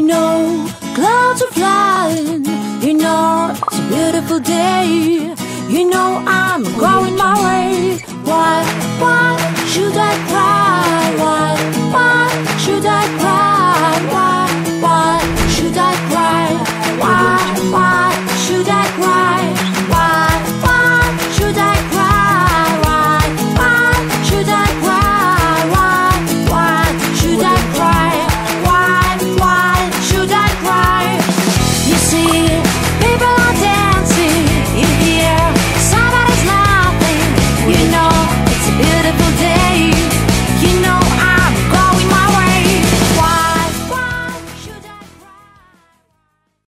know, clouds are flying. You know, it's a beautiful day. You know, I'm going my way. Why?